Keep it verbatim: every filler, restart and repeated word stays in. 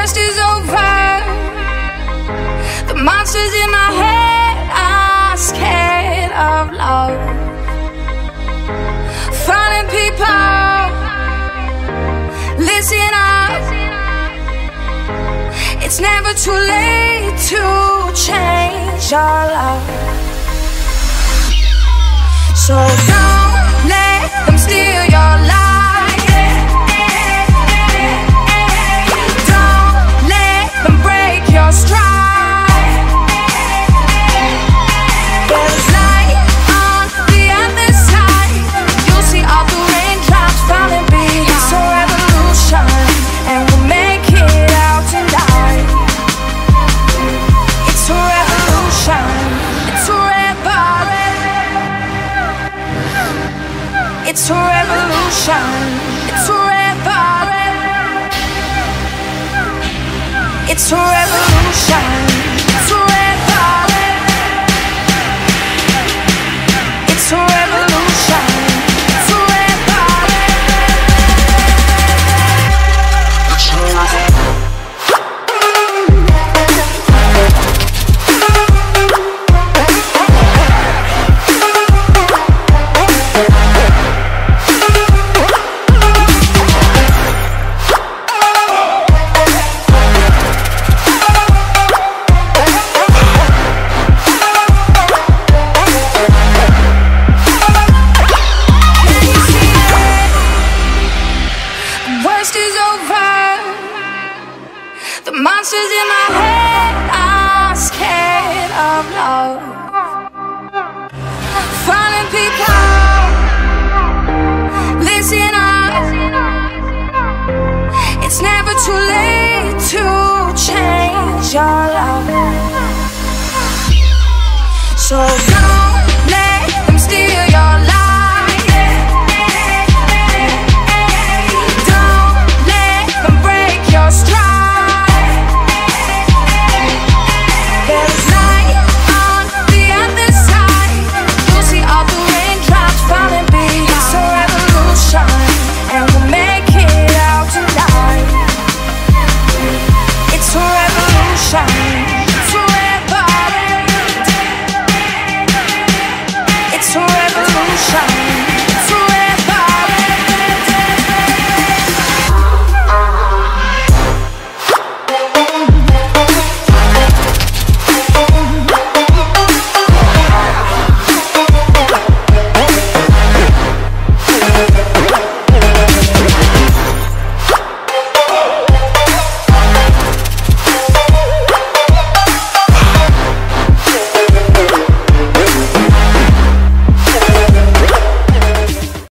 worst is over. The monsters in my head are scared of love. Finding people, listen up. It's never too late to change your love. So don't let them steal your life. Don't let them break your stride. There's light on the other side. You'll see all the raindrops falling behind. It's a revolution, and we'll make it out tonight. It's a revolution. It's a revolution. It's a revolution. It's a revolution. It's a revolution. It's a revolution. It's a revolution. It's a The monsters in my head are scared of love. Finding people, listen up. It's never too late to change your love. So don't